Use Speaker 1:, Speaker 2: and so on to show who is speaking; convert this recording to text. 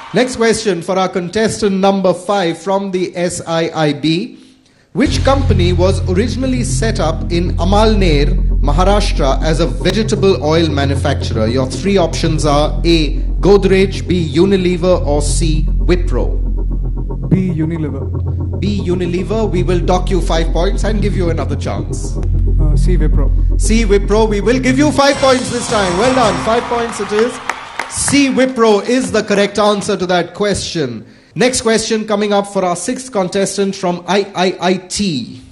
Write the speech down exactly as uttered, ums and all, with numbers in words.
Speaker 1: Next question for our contestant number five from the S I I B. Which company was originally set up in Amalnar, Maharashtra as a vegetable oil manufacturer? Your three options are A. Godrej, B. Unilever or C. Wipro.
Speaker 2: B. Unilever.
Speaker 1: B. Unilever. We will dock you five points and give you another chance.
Speaker 2: Uh, C. Wipro.
Speaker 1: C. Wipro. We will give you five points this time. Well done. Five points it is. C. Wipro is the correct answer to that question. Next question coming up for our sixth contestant from I I I T.